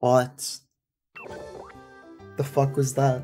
What the fuck was that?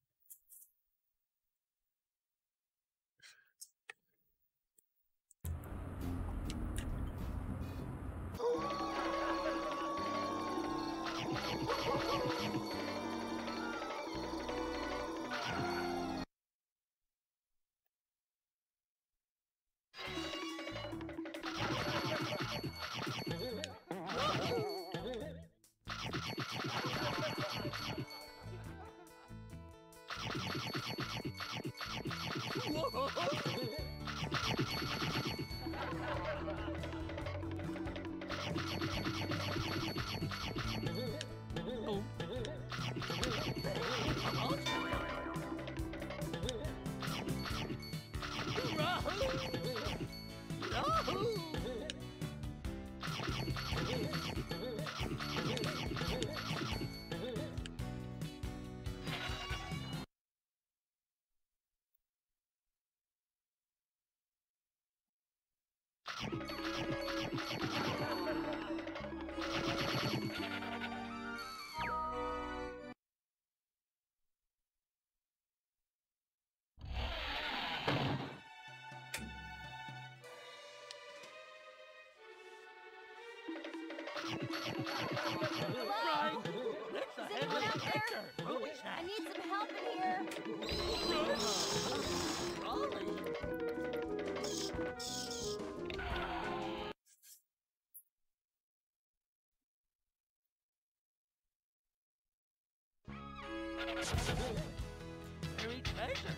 Hello? Is anyone out there? I need some help in here. Very treasure.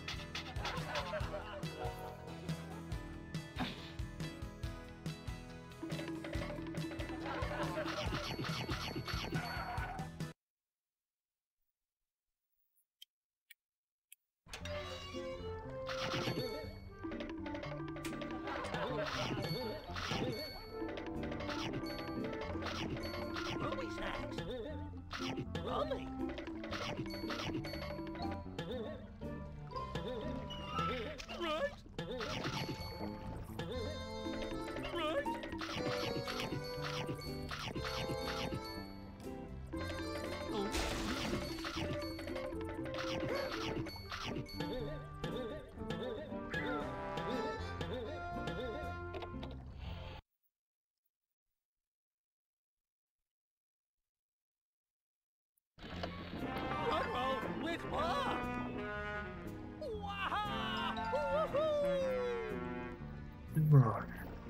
Ruby snacks. Rummy. Right. Ruh-roh with Bob. Waha! Woohoo!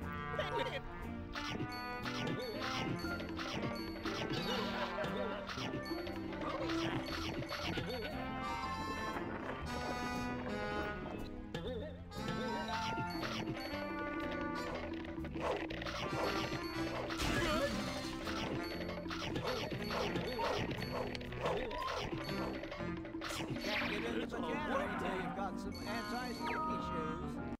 Can't get into the mechanic until you've got some anti-sticky shoes.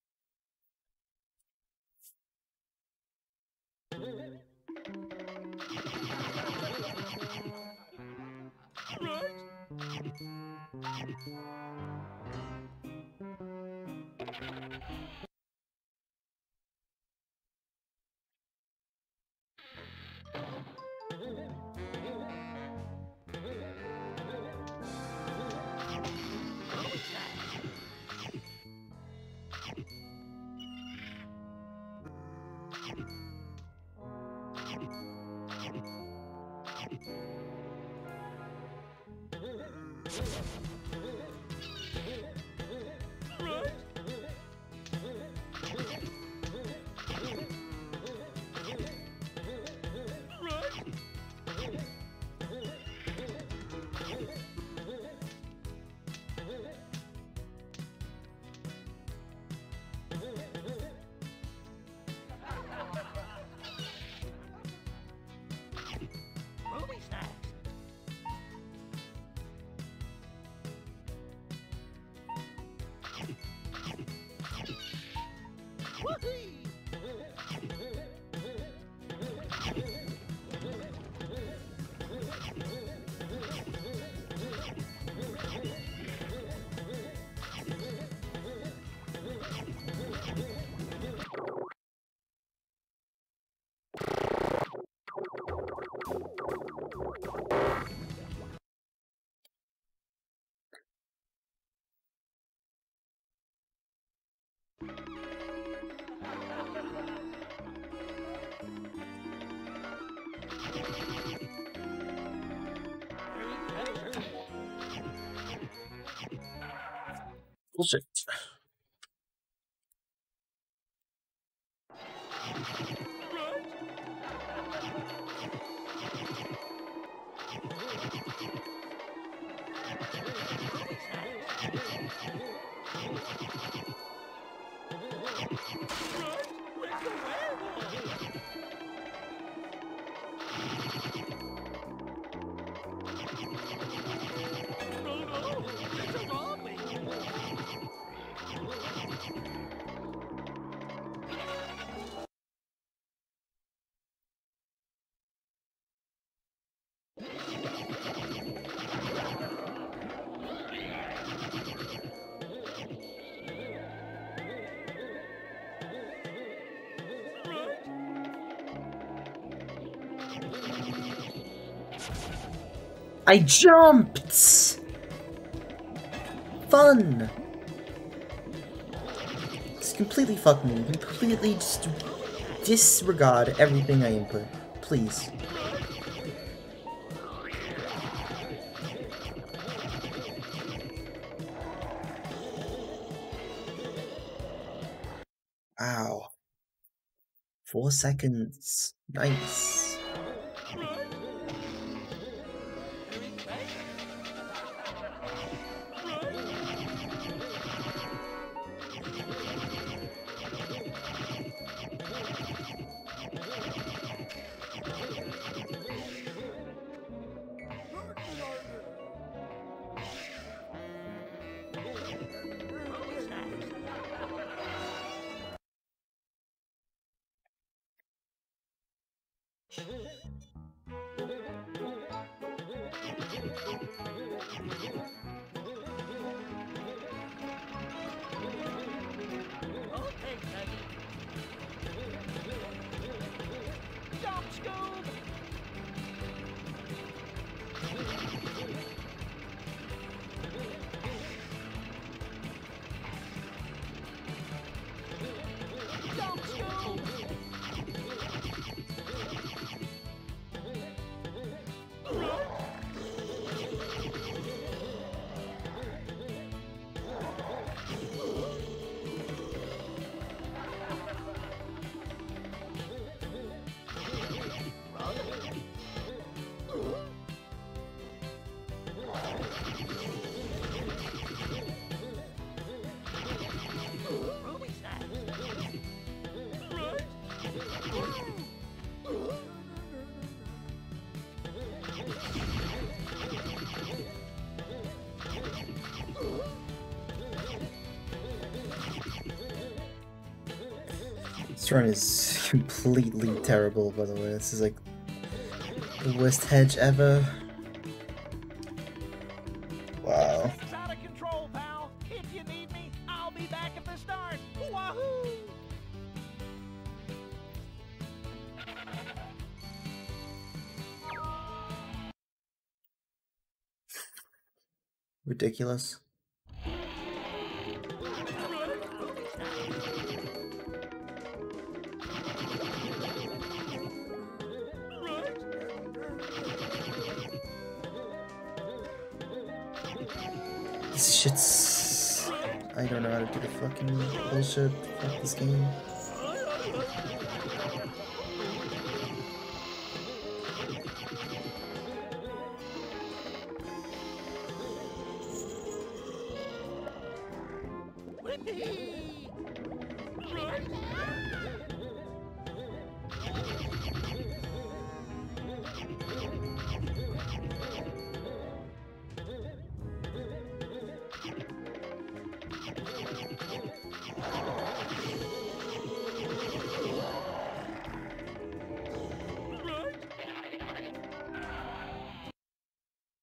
Ruby snacks. Woohoo! Bullshit. I jumped! Fun! Just completely fuck me. Completely just disregard everything I input. Please. Ow. 4 seconds. Nice. This run is completely terrible, by the way. This is like the worst hedge ever. Wow. This is out of control, pal. If you need me, I'll be back at the start. Wahoo! Ridiculous. This shit's... I don't know how to do the fucking bullshit. Fuck this game.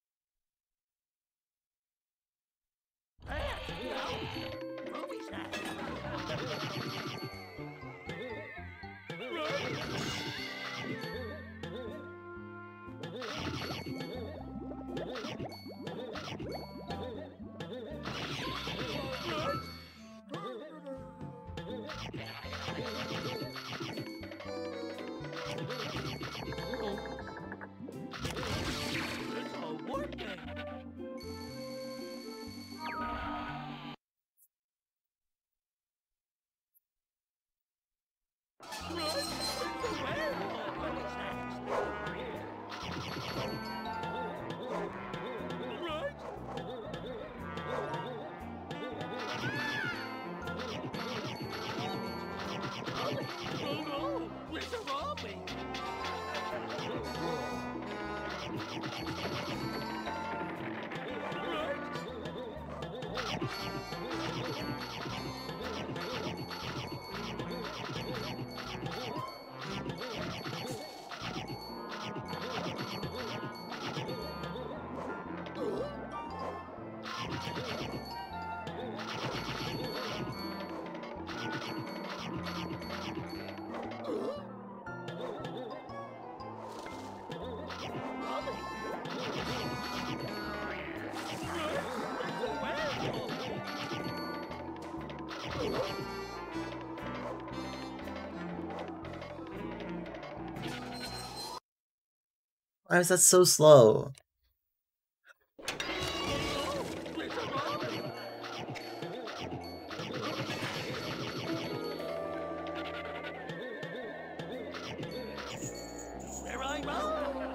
Movie snack. Why is that so slow? There I go.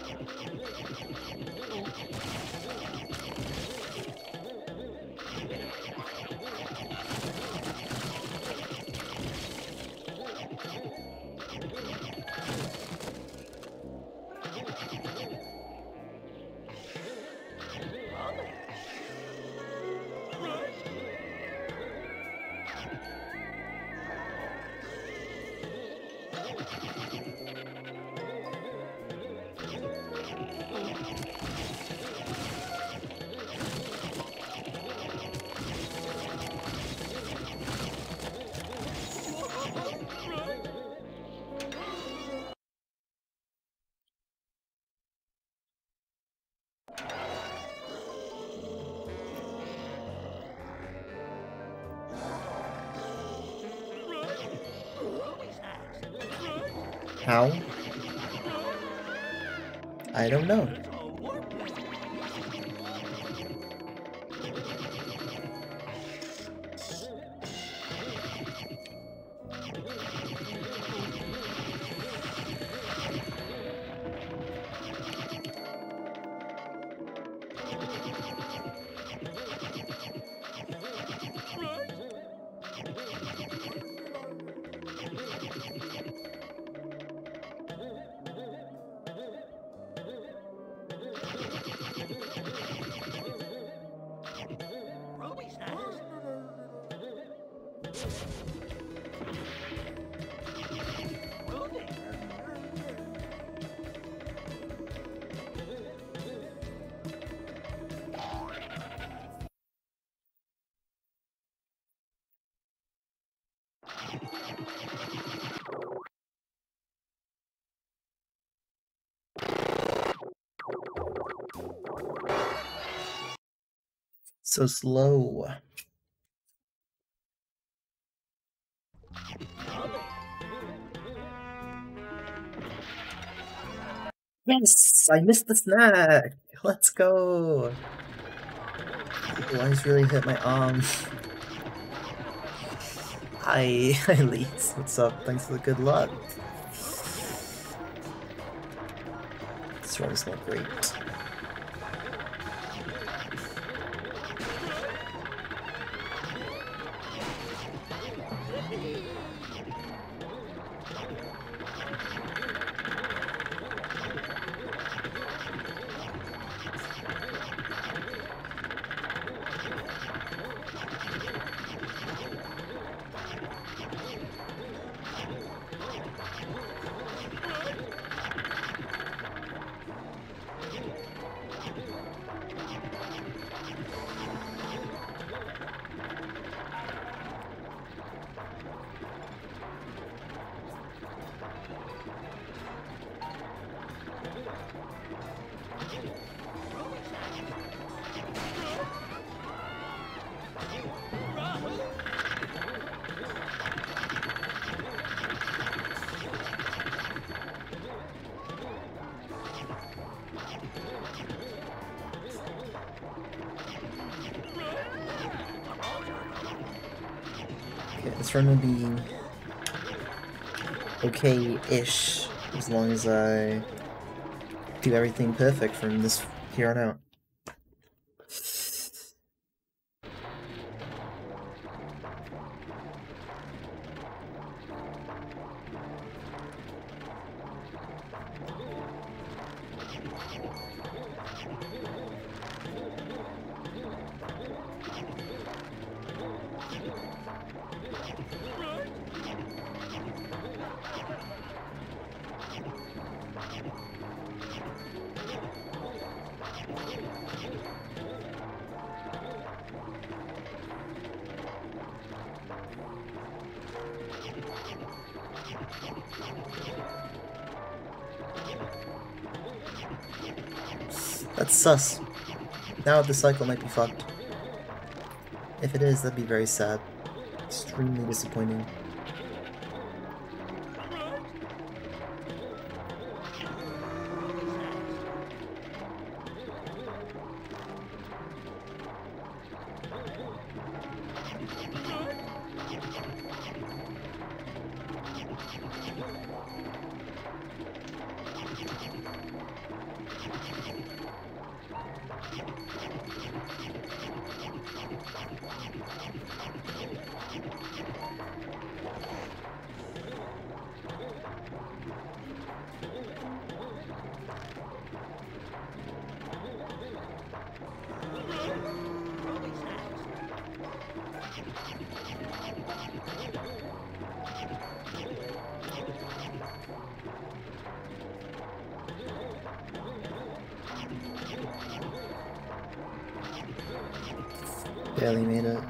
How? I don't know. Ruby snacks. Ruby. So slow. Yes! I missed the snack! Let's go! Oh, I just really hit my arm. Hi, Elise. What's up? Thanks for the good luck. This run is not great. Okay, this run will be okay-ish as long as I do everything perfect from this here on out. That's sus. Now the cycle might be fucked. If it is, that'd be very sad. Extremely disappointing. Barely made it.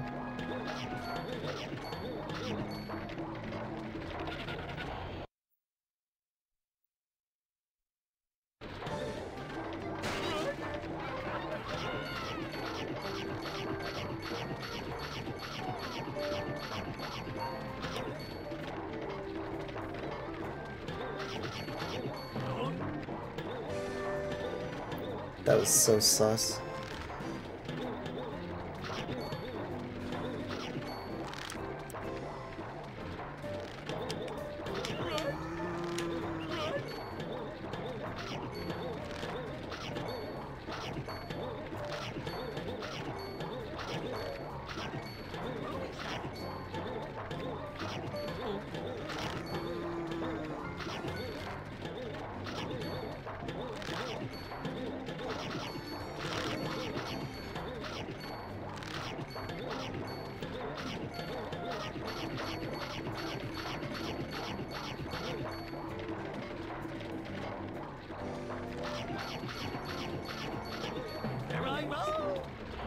That was so sus. Here I roll!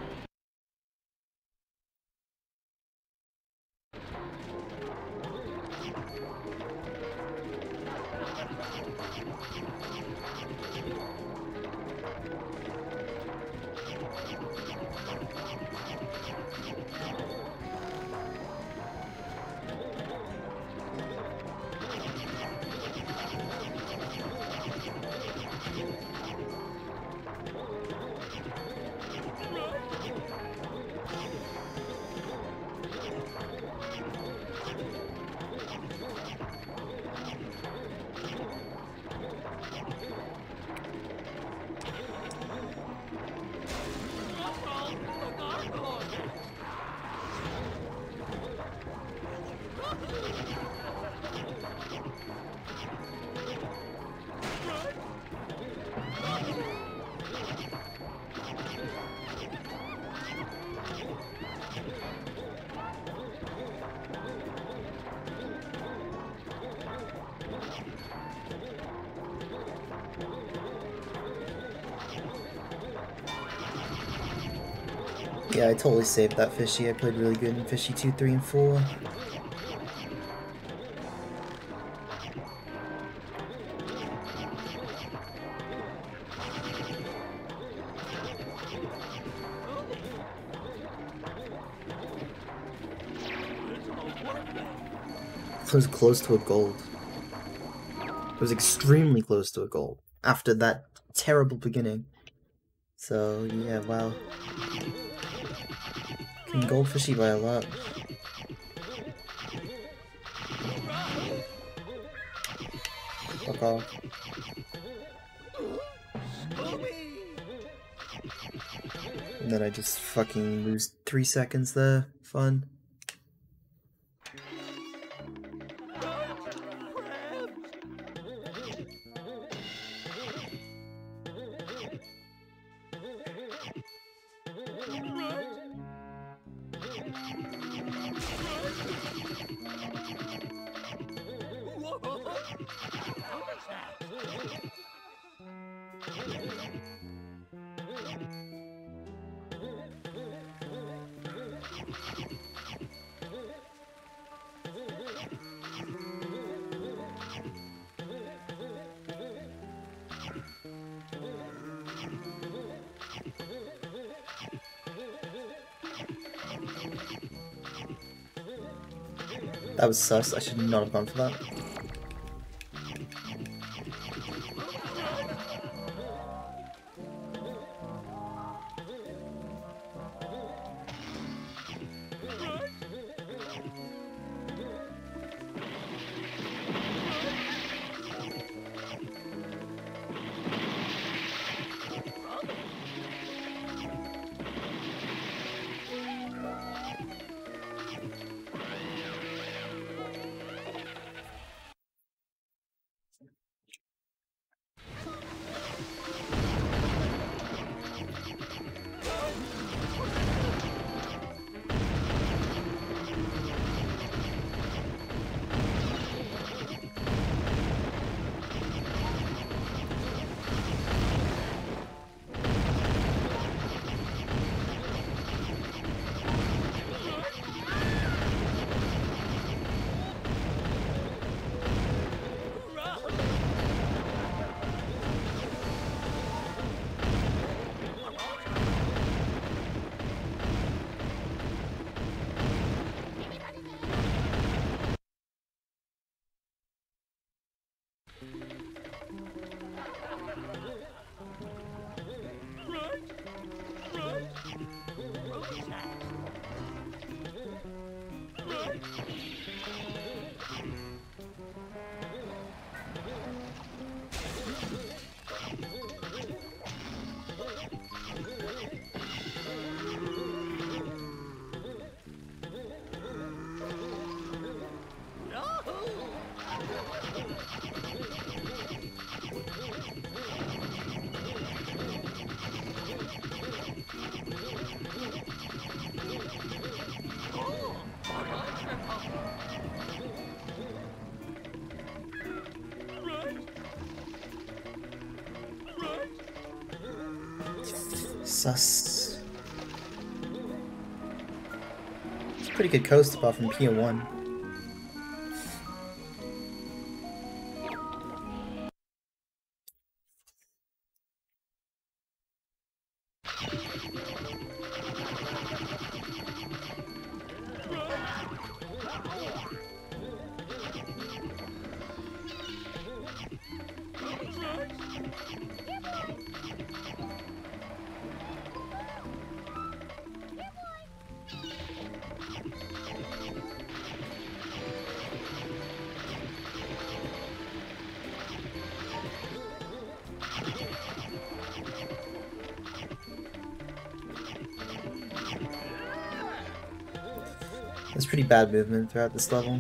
Yeah, I totally saved that Fishy. I played really good in Fishy 2, 3, and 4. It was close to a gold. It was extremely close to a gold after that terrible beginning. So, yeah, wow. Can gold Fishy by a lot. Fuck off. And then I just fucking lose 3 seconds there. Fun. That was sus. I should not have gone for that. Sus. It's a pretty good coast apart from Pier 1. There's pretty bad movement throughout this level.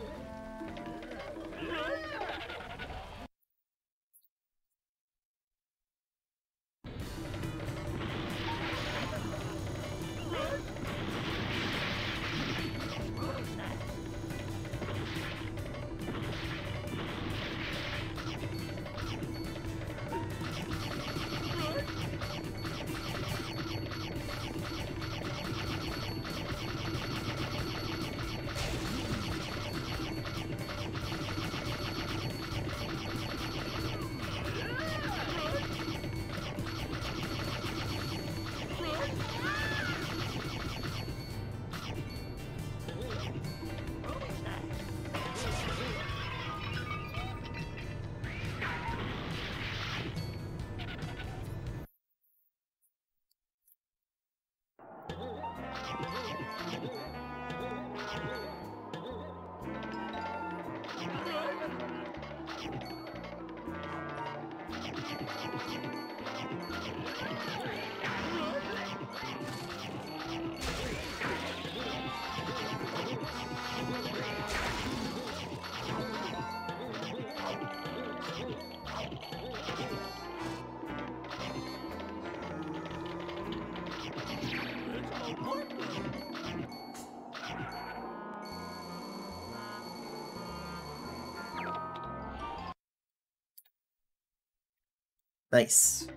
Nice.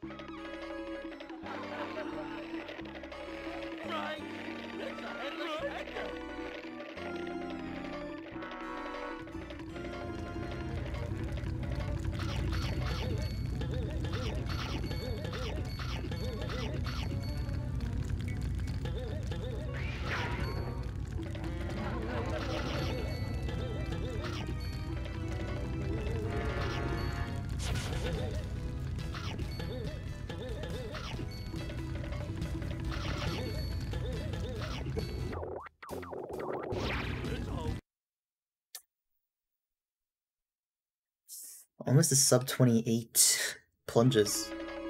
Right! It's a headless Hector! Almost a sub 28 plunges.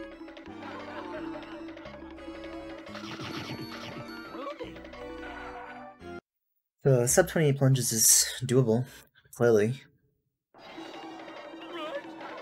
Rudy! The sub 28 plunges is doable, clearly. Right!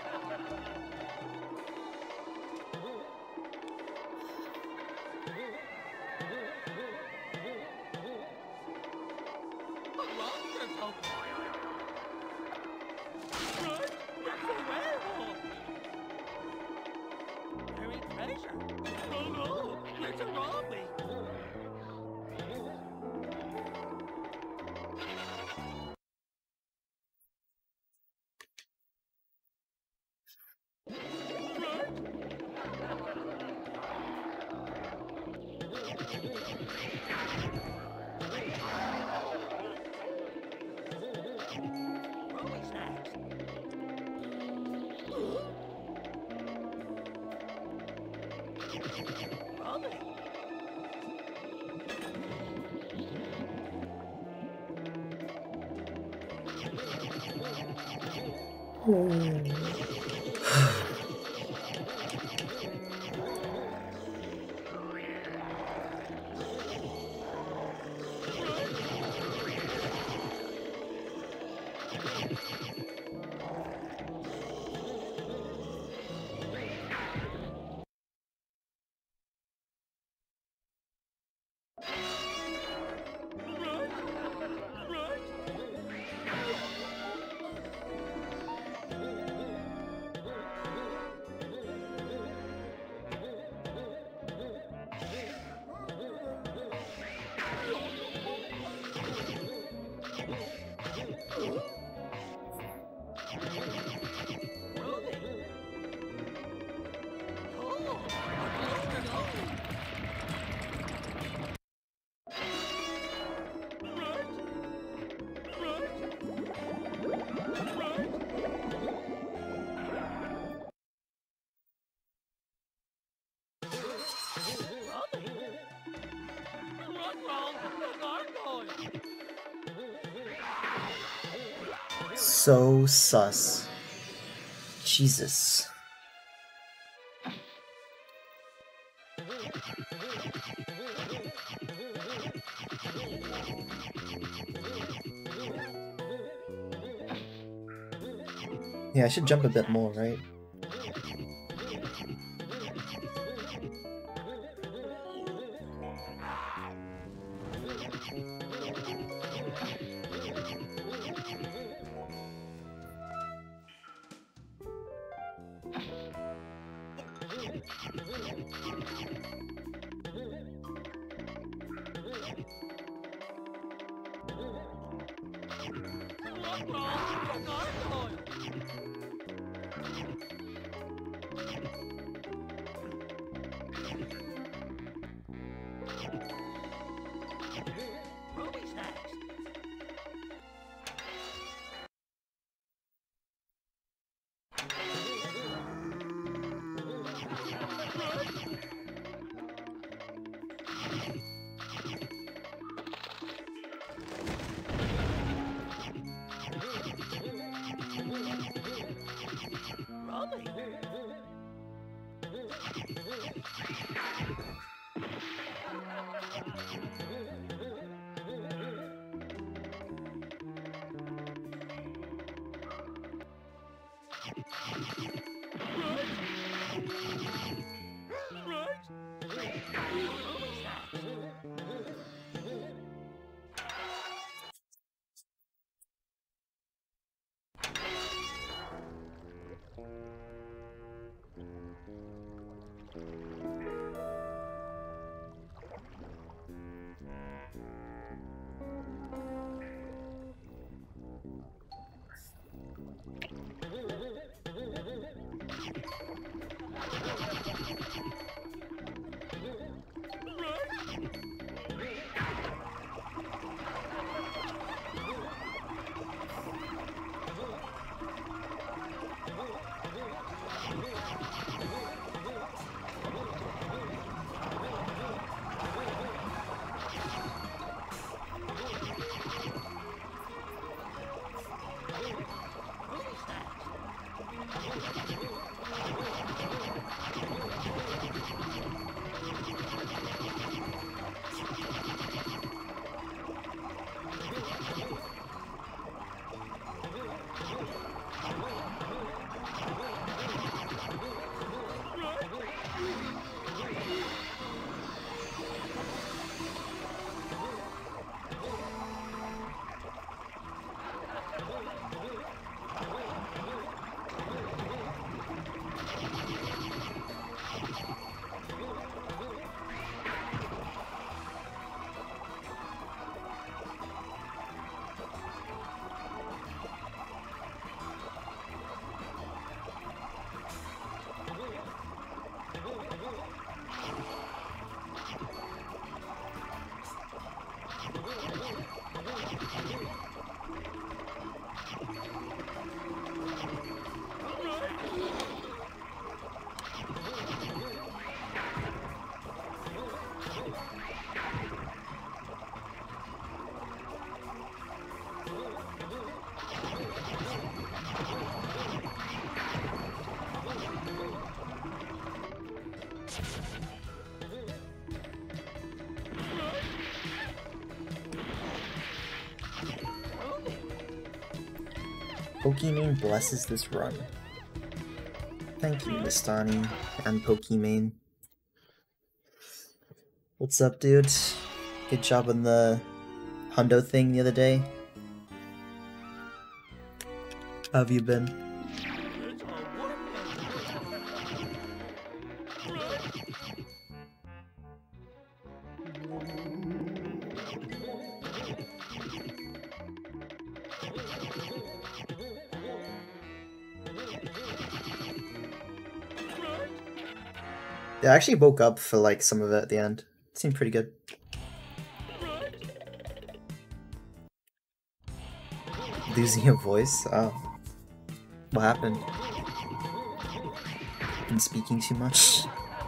So sus. Jesus. Yeah, I should jump a bit more, right? Ruby's next. Rummy. Pokimane blesses this run. Thank you, Mistani and Pokimane. What's up, dude? Good job on the hundo thing the other day. How have you been? It's a Yeah, I actually woke up for like some of it at the end. It seemed pretty good. Losing your voice? Oh. What happened? Been speaking too much?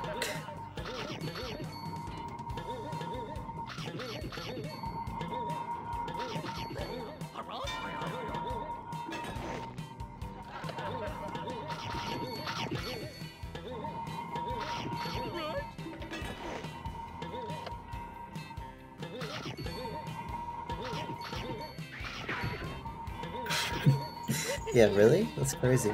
Yeah, really? That's crazy.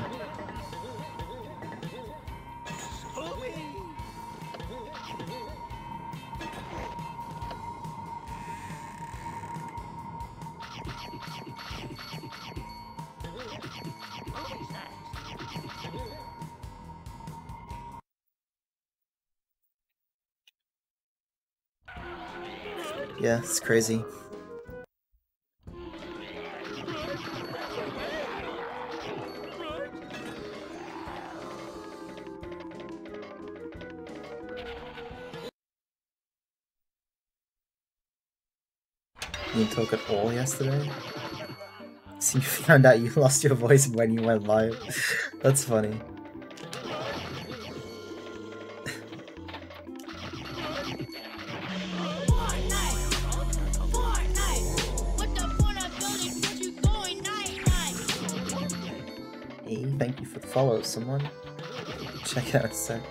Yeah, it's crazy. You didn't talk at all yesterday? So you found out you lost your voice when you went live. That's funny. Hey, thank you for the follow, someone. Check it out in a sec.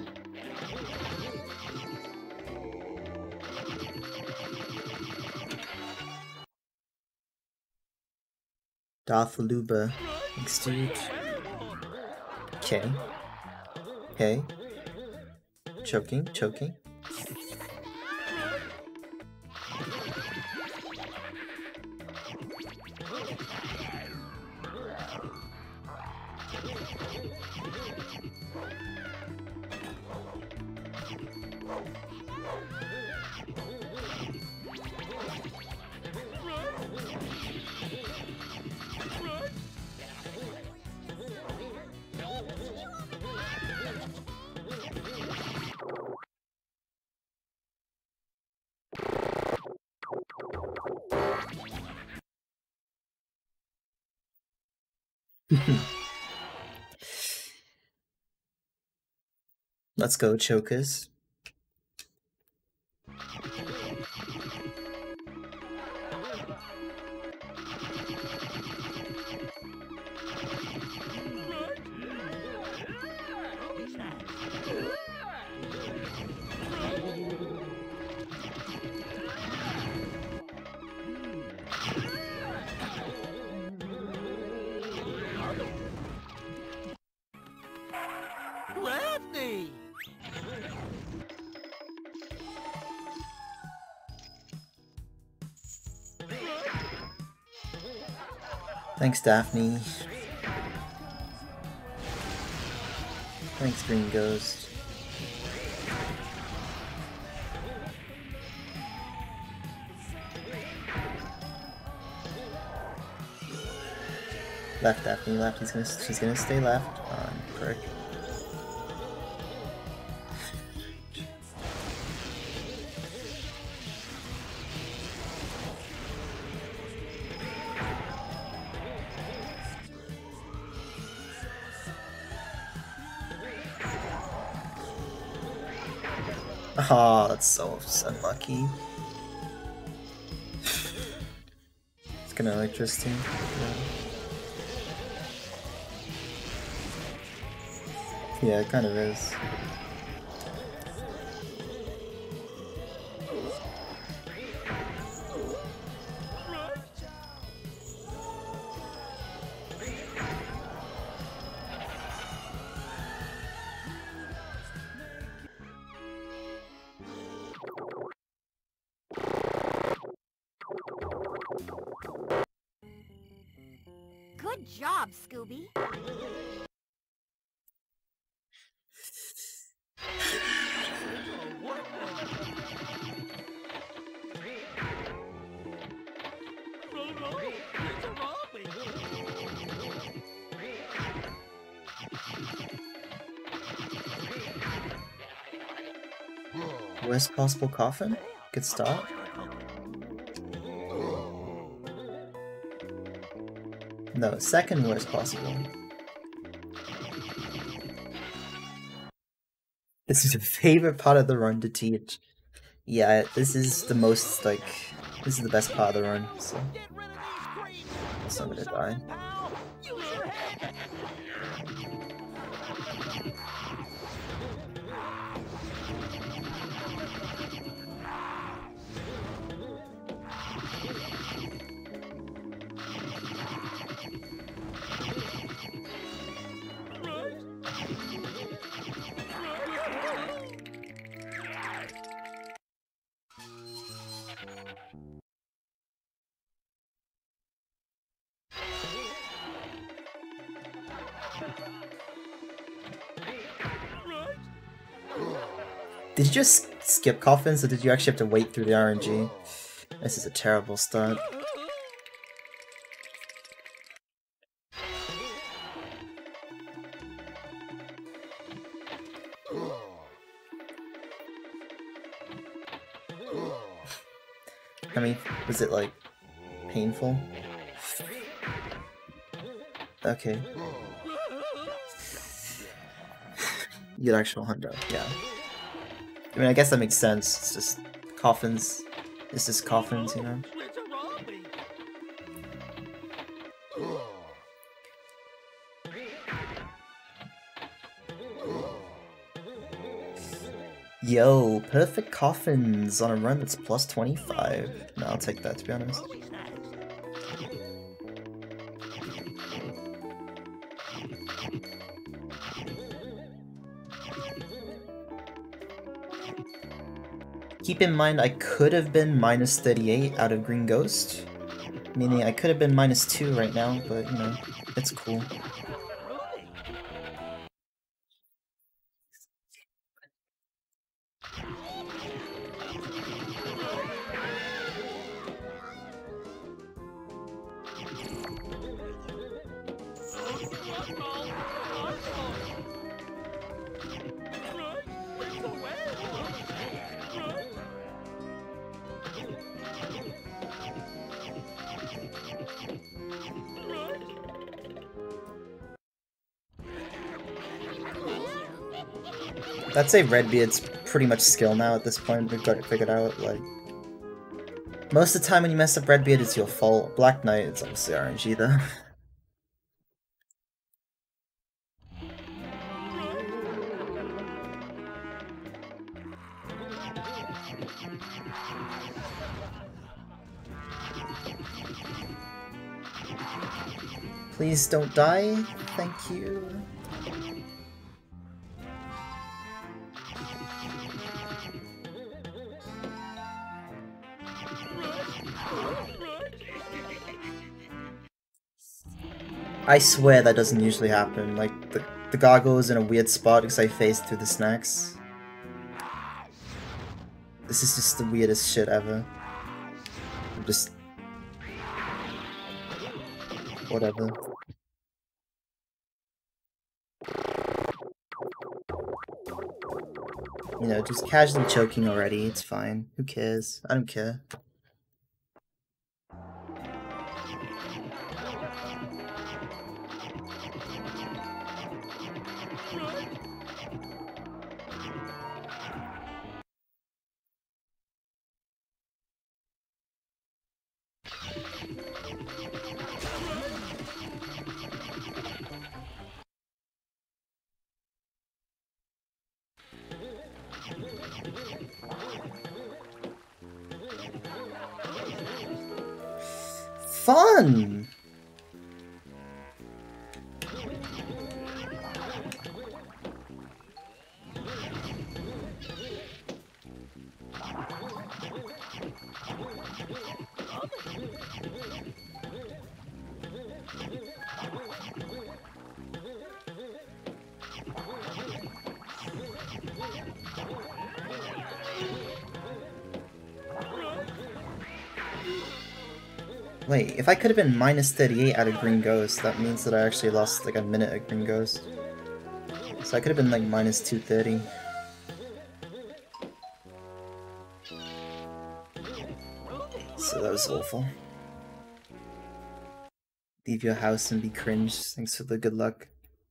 Darth Luba. Thanks, dude. Okay. Okay. Choking, choking. Let's go, chokers. Crafty! Thanks, Daphne. Thanks, Green Ghost. Left, Daphne, left. She's gonna stay left. On prick. Oh, that's so unlucky. It's gonna electricity. Yeah, it kind of is. Good job, Scooby. Worst possible coffin? Good start. No, second worst possible. This is your favorite part of the run to teach. Yeah, this is the most, like, this is the best part of the run, so. Guess I'm gonna die. Did you just skip coffins, or did you actually have to wait through the RNG? This is a terrible start. I mean, was it, like, painful? Okay. You're actual hunter, yeah. I mean, I guess that makes sense. It's just coffins. It's just coffins, you know? Yo, perfect coffins on a run that's plus 25. No, I'll take that, to be honest. Keep in mind, I could have been minus 38 out of Green Ghost. Meaning I could have been minus 2 right now, but, you know, it's cool. I'd say Redbeard's pretty much skill now at this point. We've got it figured out. Like, most of the time when you mess up Redbeard, it's your fault. Black Knight, it's obviously RNG though. Please don't die. Thank you. I swear that doesn't usually happen. Like, the gargoyle's in a weird spot because I phased through the snacks. This is just the weirdest shit ever. I'm just... whatever. You know, just casually choking already, it's fine. Who cares? I don't care. Fun! Wait, if I could have been minus 38 out of Green Ghost, that means that I actually lost like a minute of Green Ghost. So I could have been like minus 230. So that was awful. Leave your house and be cringe. Thanks for the good luck.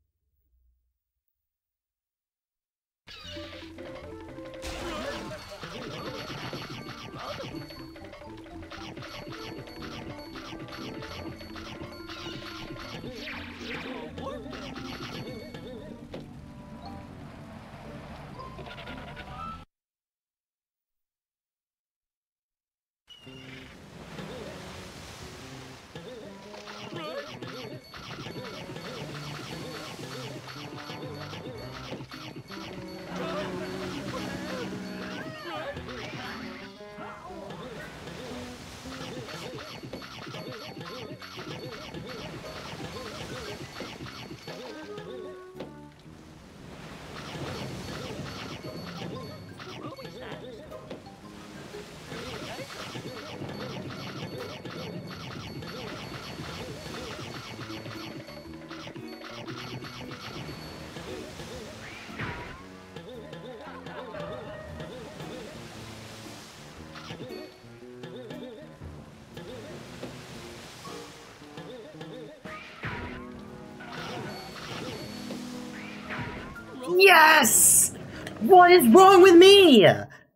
Yes! What is wrong with me?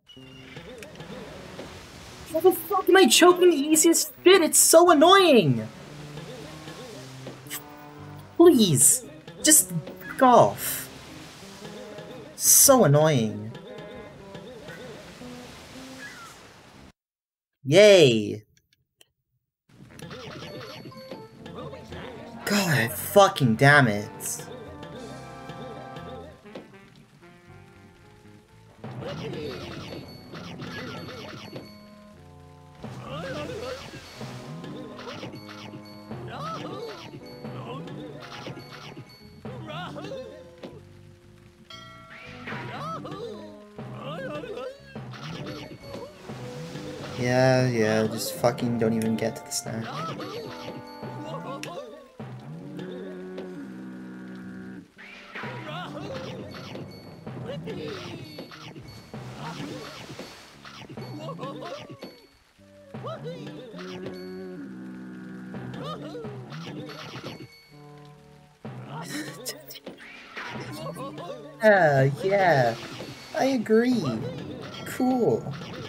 How the fuck am I choking the easiest fit? It's so annoying! Please, just fuck off. So annoying. Yay! God fucking damn it. Yeah, just fucking don't even get to the snack. Yeah, I agree. Cool.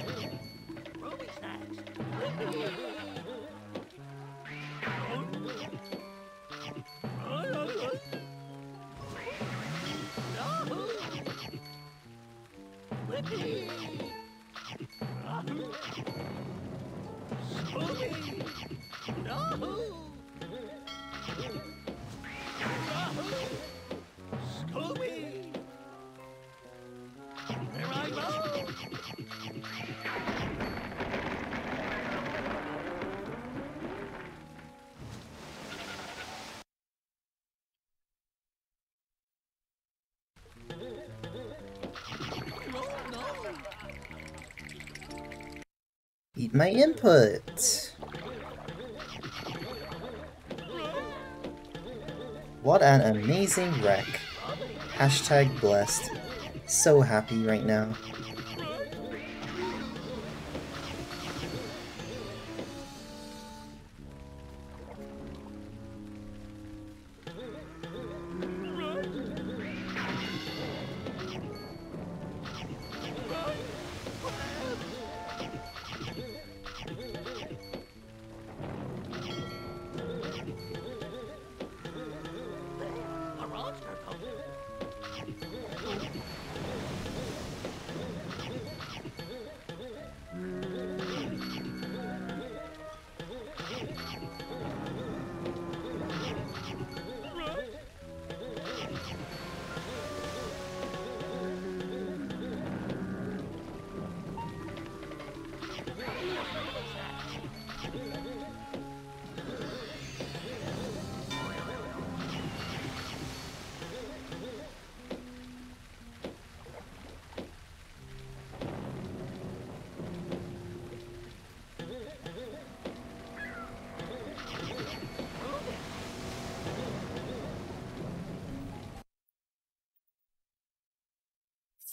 Eat my input. What an amazing wreck. Hashtag blessed. So happy right now.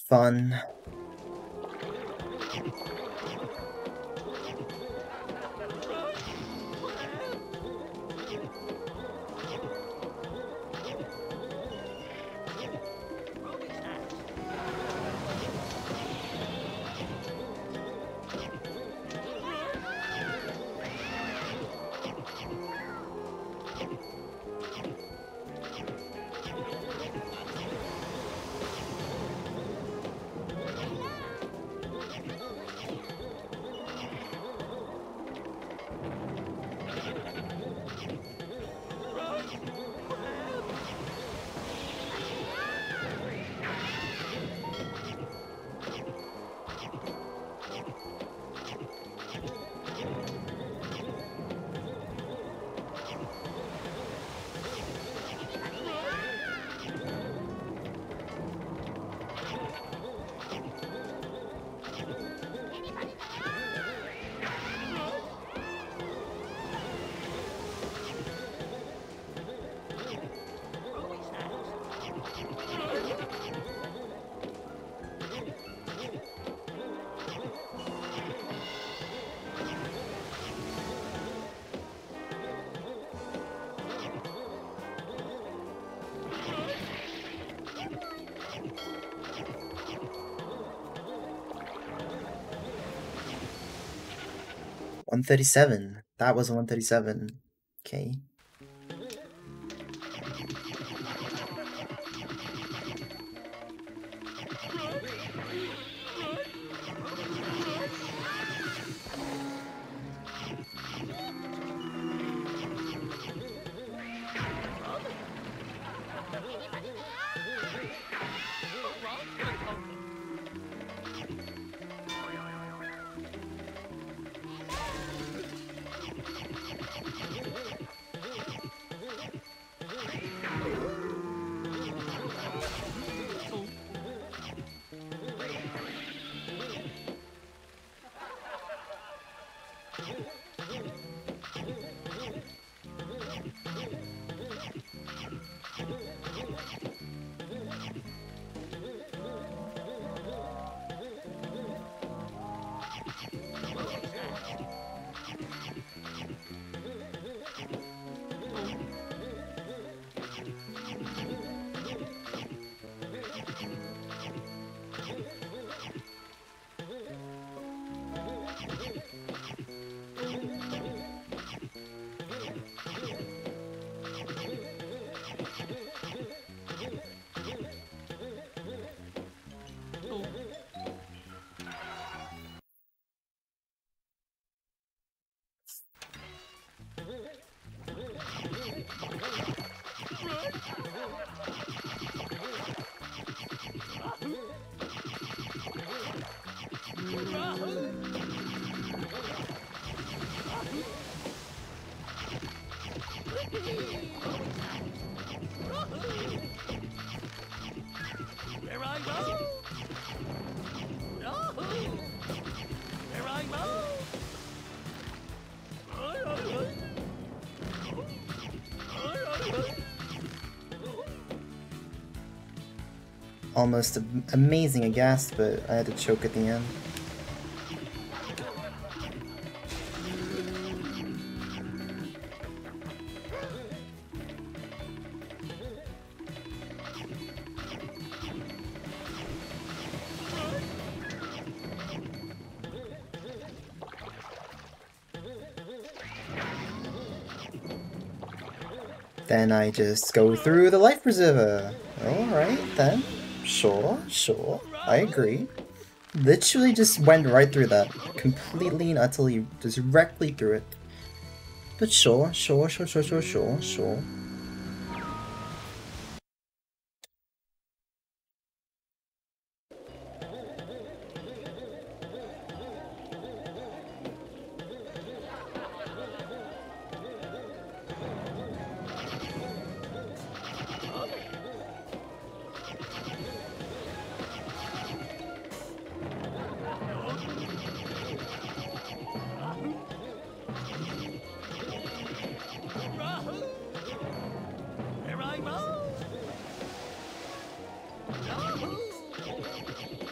fun. $137. That was a 137. Okay. There I go! Yahoo! There I go! Almost amazing aghast, but I had to choke at the end. Then I just go through the life preserver. Alright then. Sure, I agree. Literally just went right through that. Completely and utterly, directly through it. But sure. There I go! Yahoo!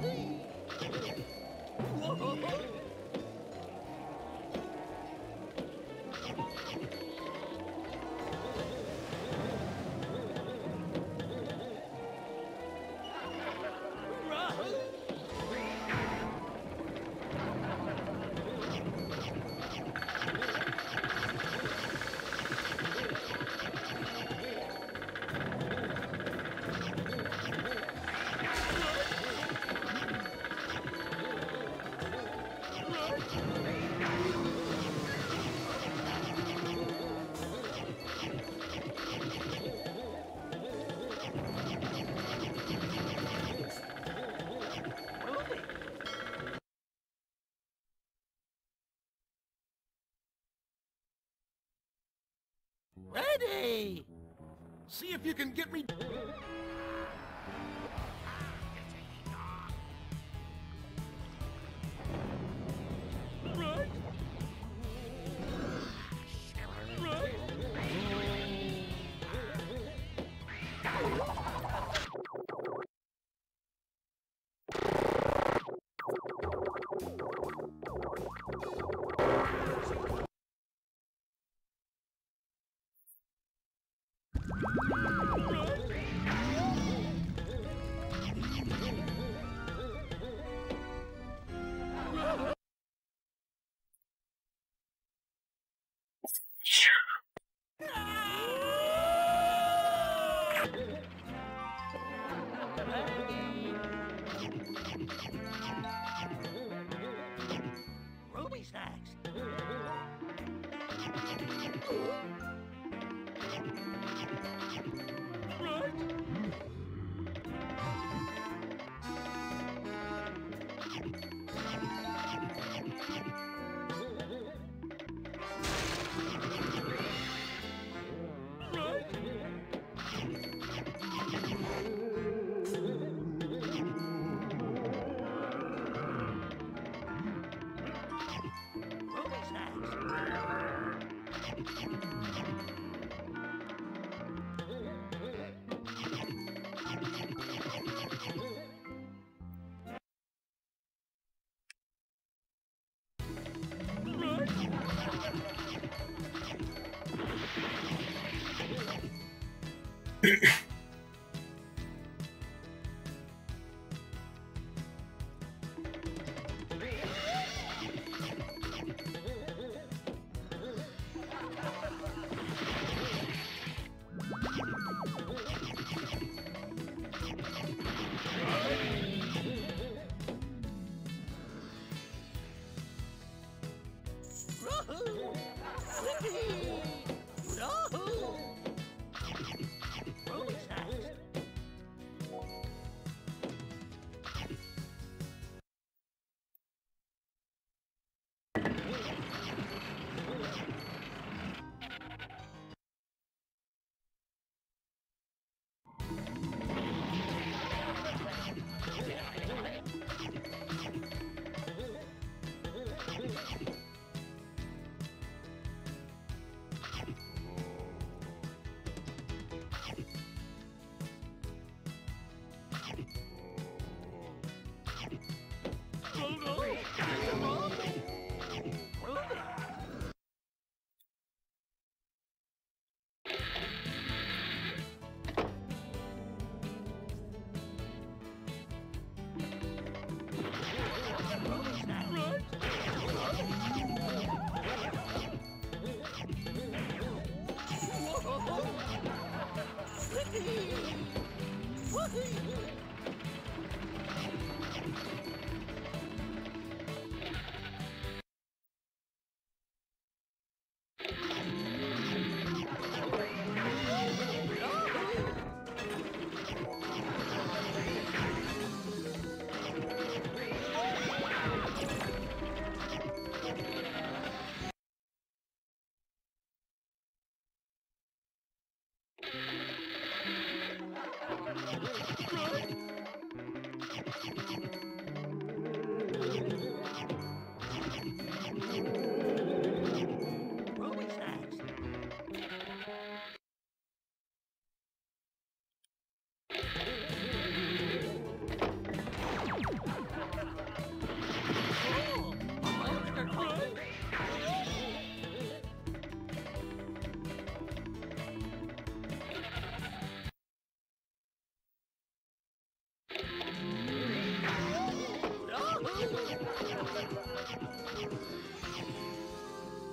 Ready! See if you can get me. Right. Right. Ruby snacks. Ruby snacks. Woohoo! Whippy! Woohoo! Ruby snacks.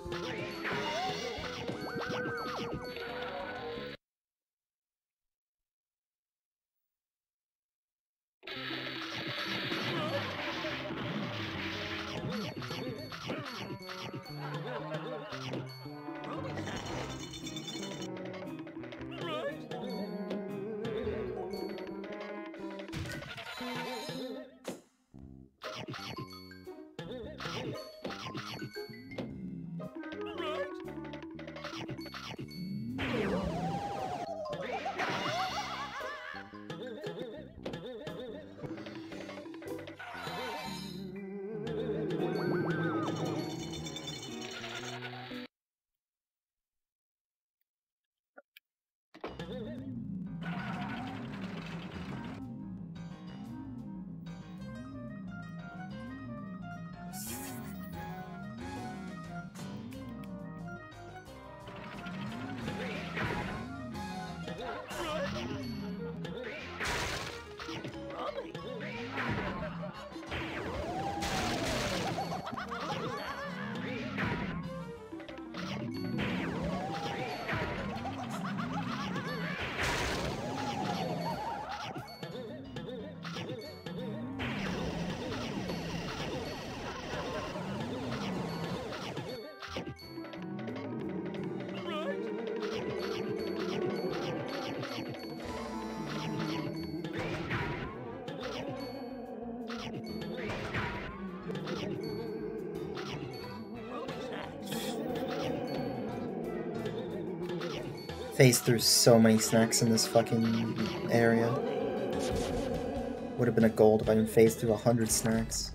Phased through so many snacks in this fucking area. Would have been a gold if I didn't phase through 100 snacks.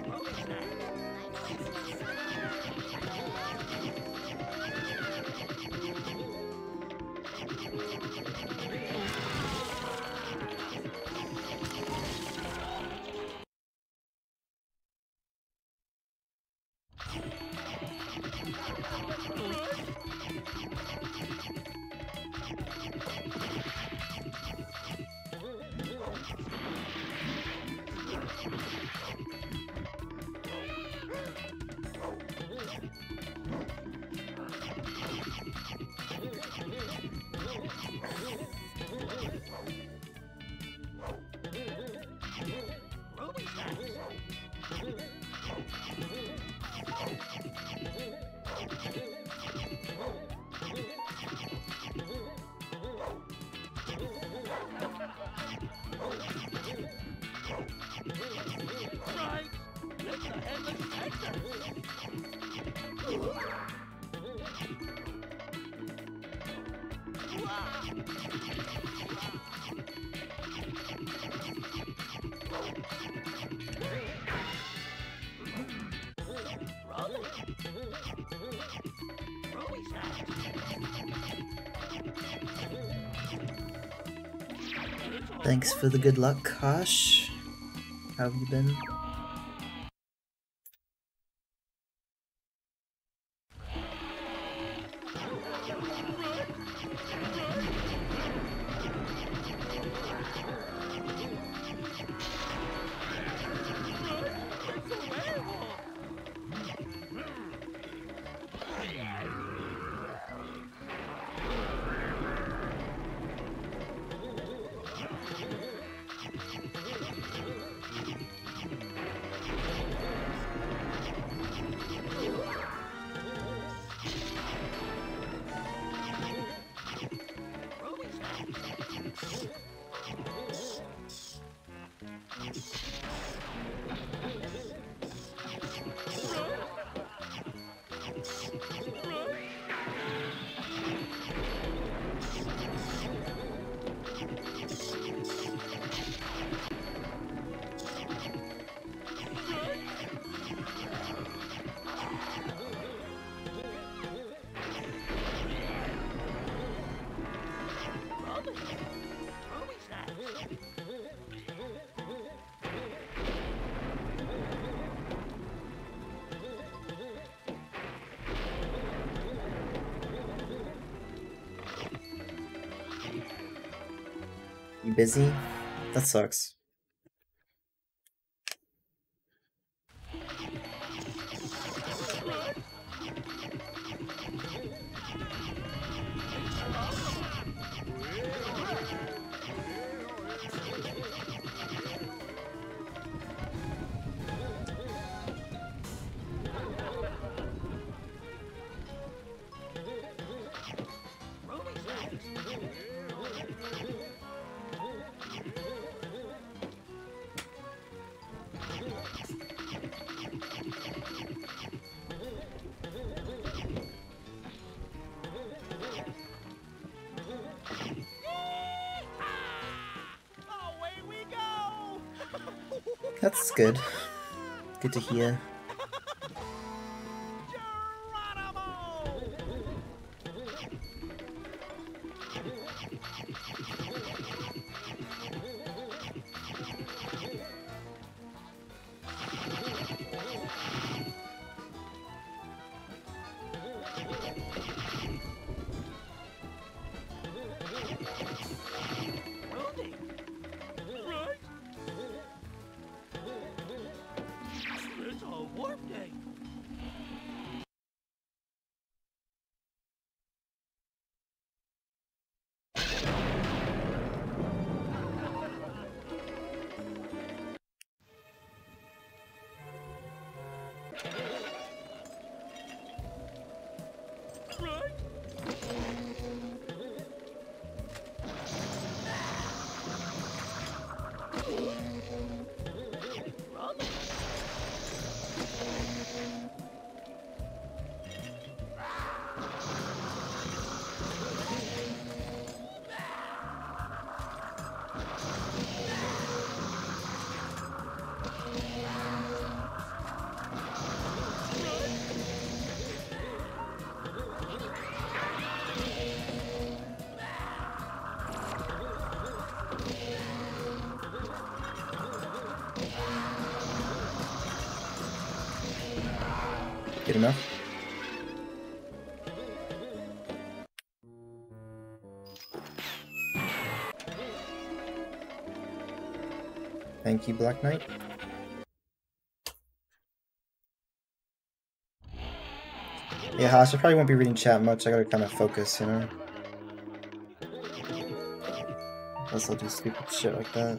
Ruby snacks. Right. It's a headless Hector. Ruby snacks. Thanks for the good luck, Kosh. How have you been? You busy? That sucks. That's good. Good to hear. Good enough. Thank you, Black Knight. Yeah, Haas, I probably won't be reading chat much. I gotta kind of focus, you know? Unless I'll do stupid shit like that.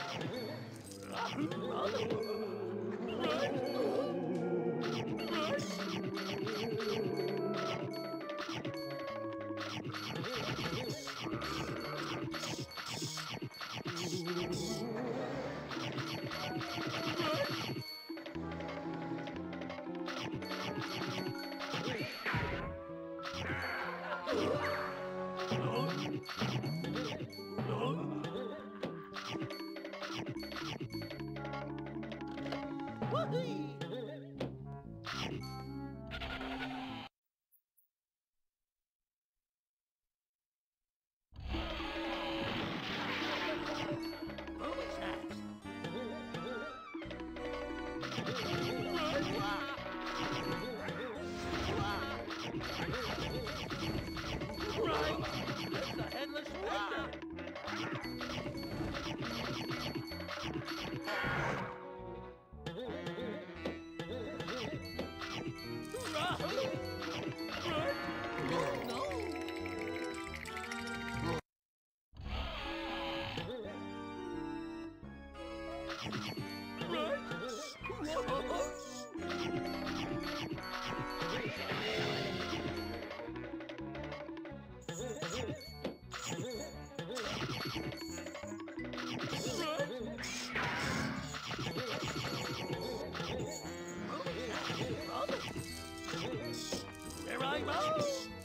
Here I go!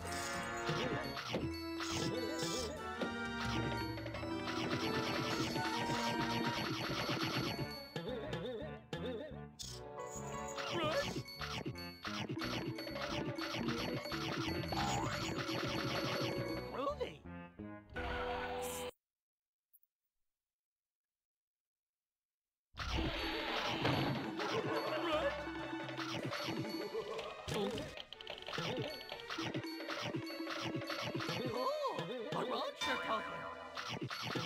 Rudy! Oh, a monster puppet!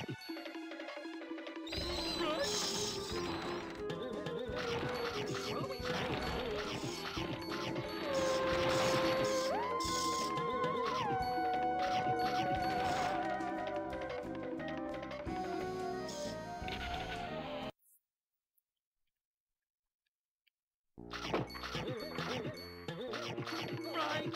Right!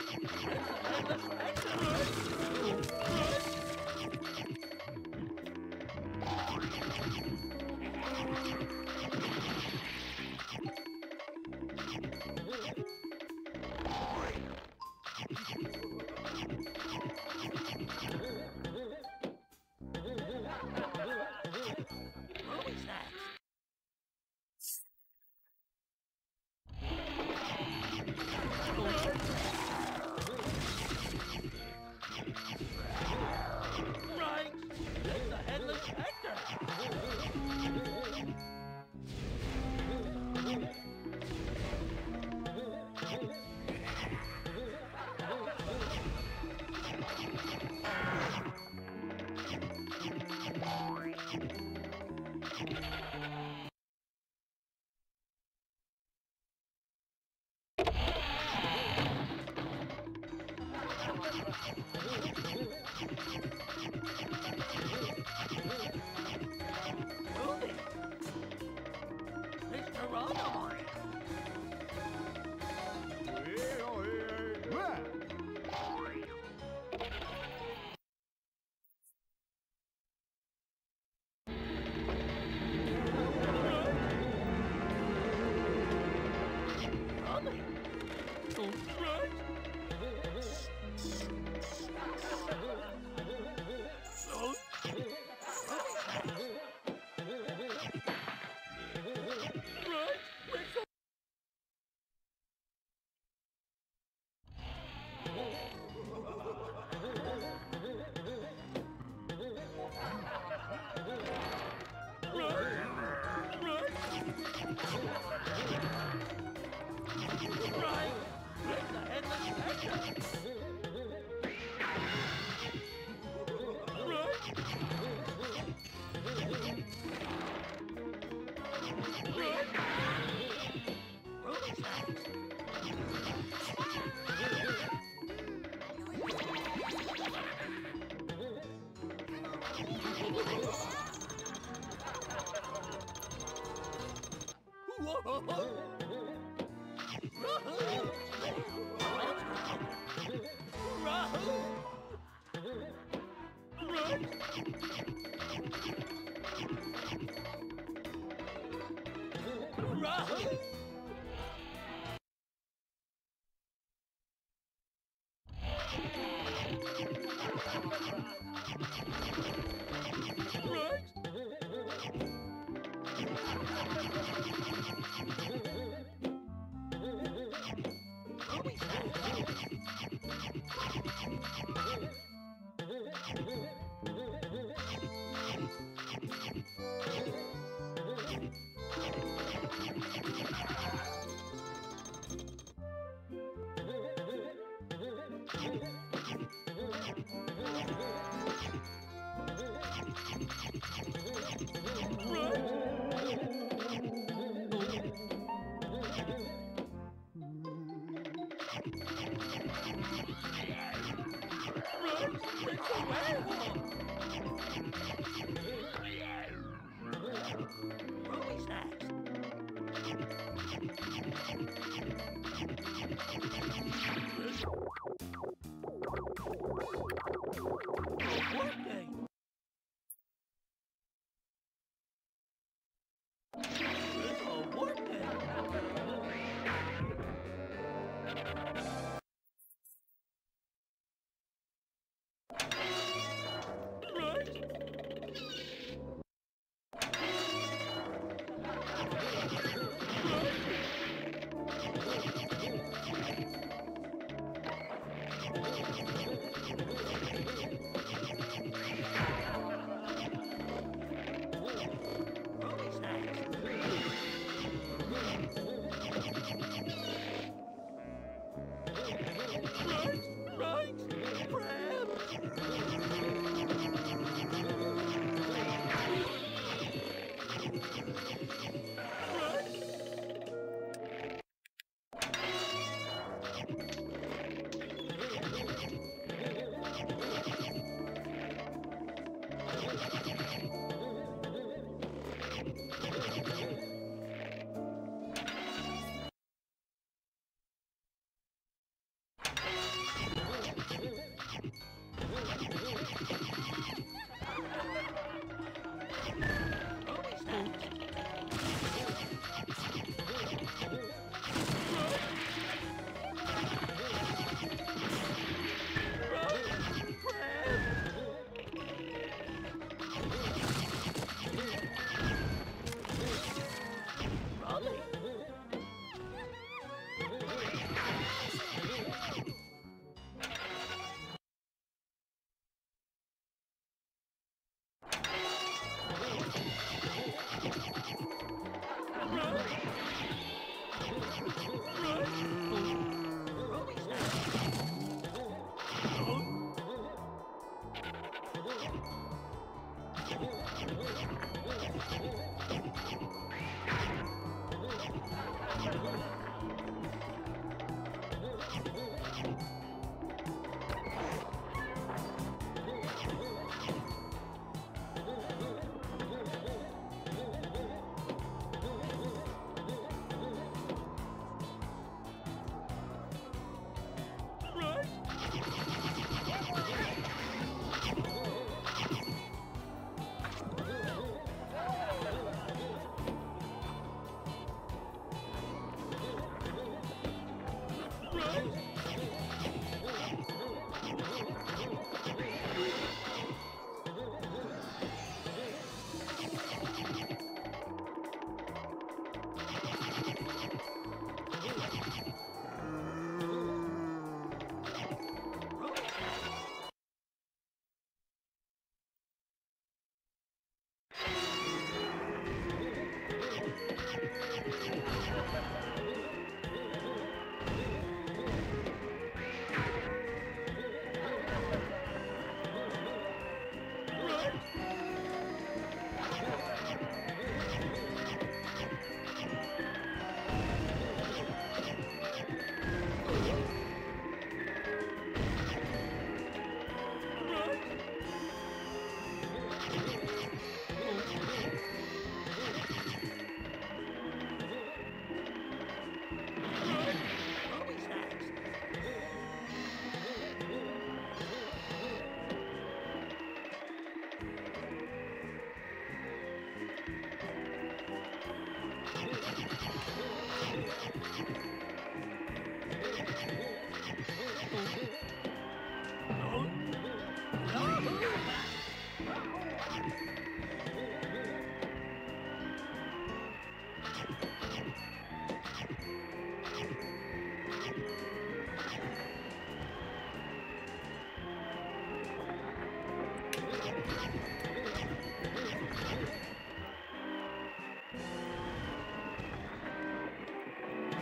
Ruby snacks! Right! It's the Headless Hector! Ruby! Mr. Ronald! Rummy! Right! Oh! Right! Right! It's the Headless Hector! Ruby snacks!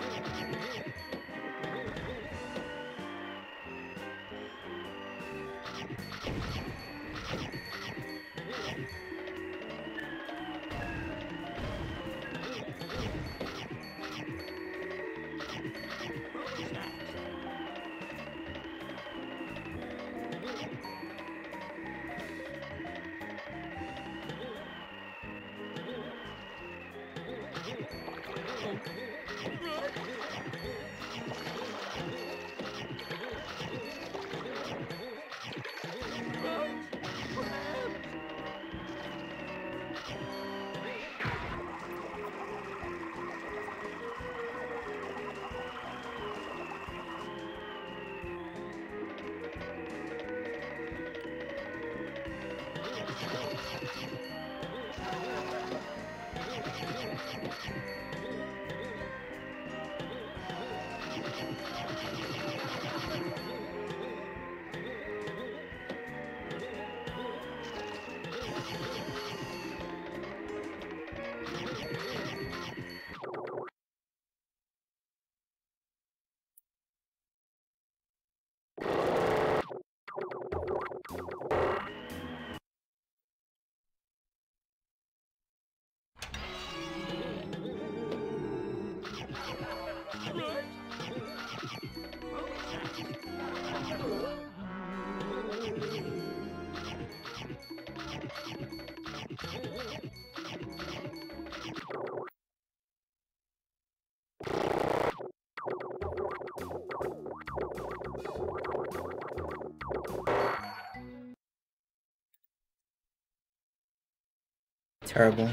Terrible.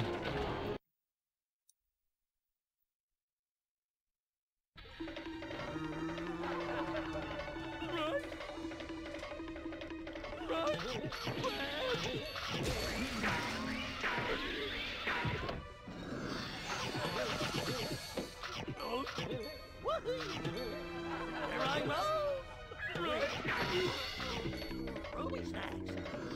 Here I go! Ruby snacks!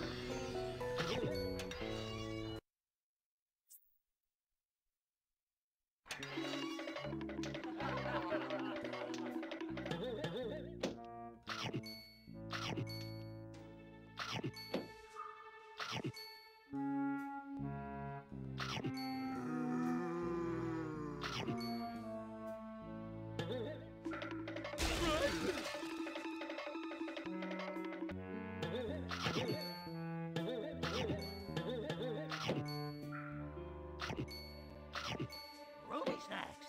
Ruby snacks!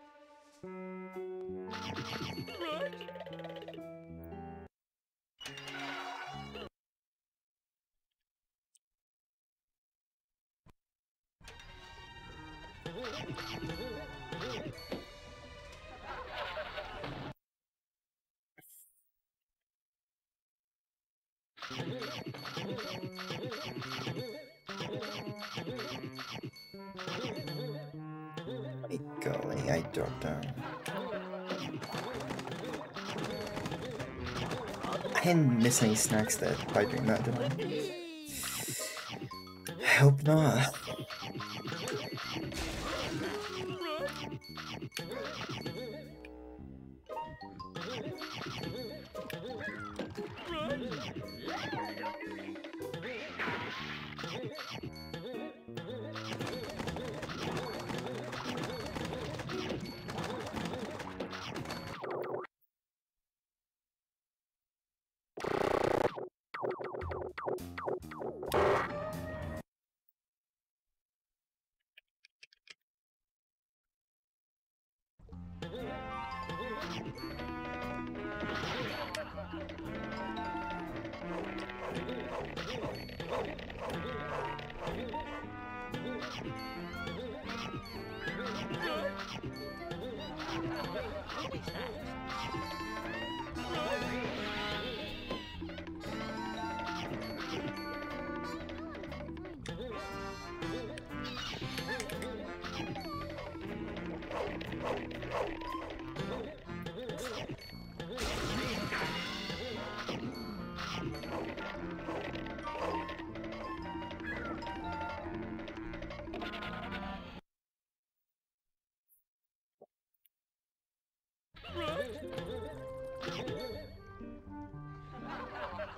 Golly, I dropped down. I didn't miss any snacks there by doing that, did I? I hope not.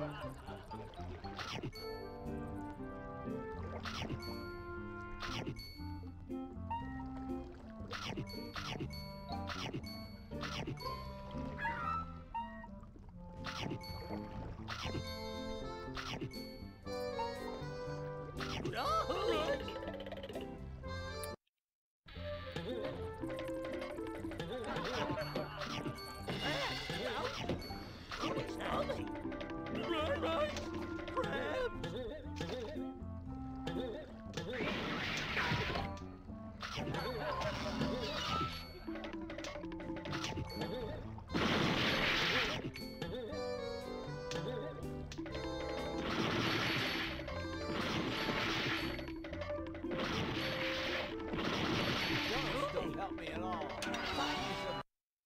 Don't help me at all. Find me some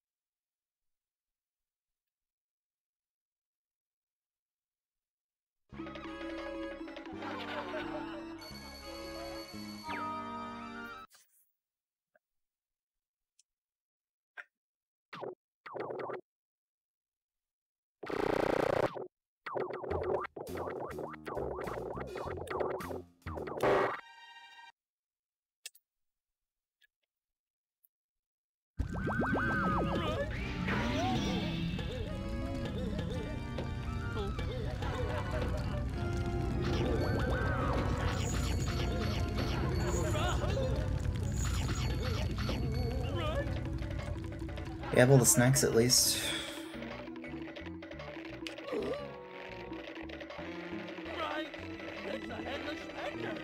We have all the snacks at least. Right! It's the Headless Spectre!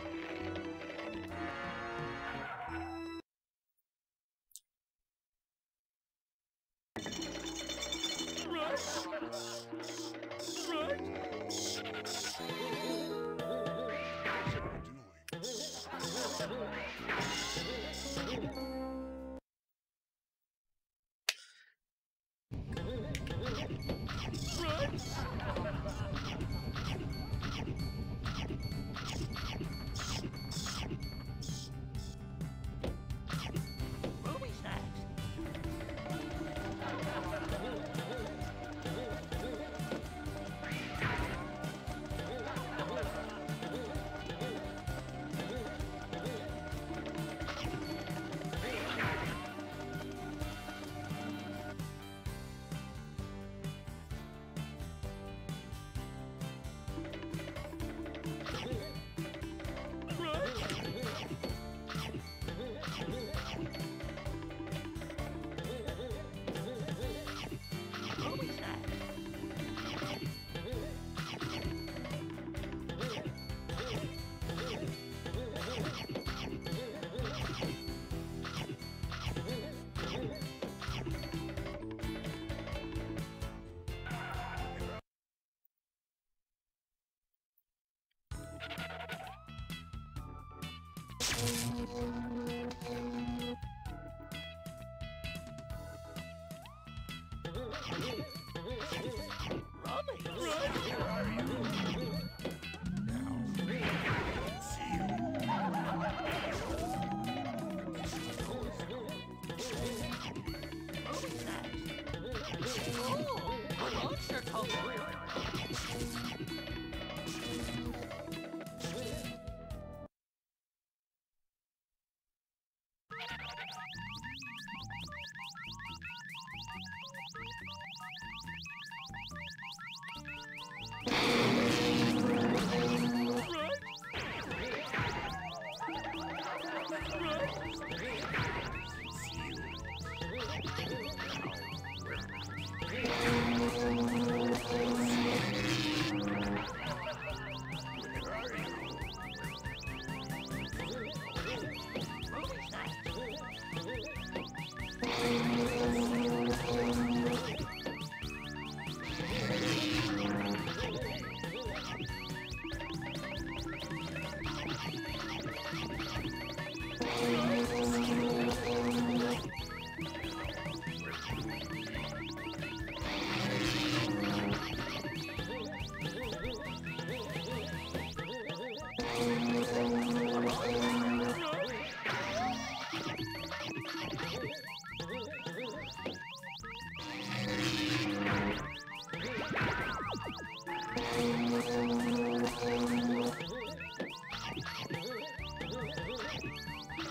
Movie snacks! Movie snacks!